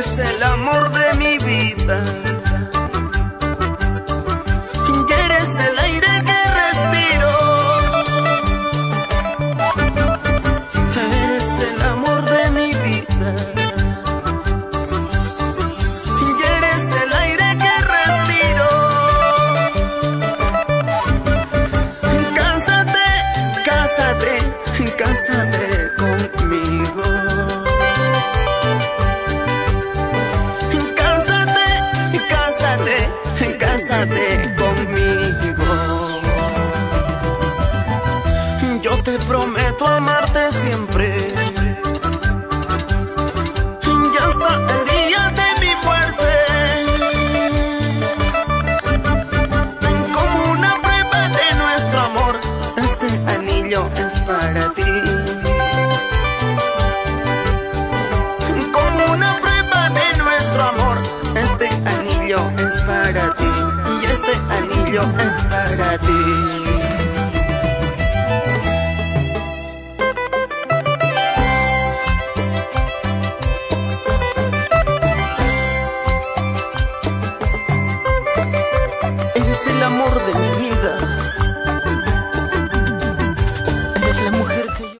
eres el amor de mi vida. Y eres el aire que respiro. Eres el amor de mi vida. Y eres el aire que respiro. Cásate, cásate, cásate conmigo. Cásate conmigo. Yo te prometo amarte siempre, y hasta el día de mi muerte. Como una prueba de nuestro amor, este anillo es para ti. Como una prueba de nuestro amor, este anillo es para ti. Y este anillo es para ti. Eres el amor de mi vida.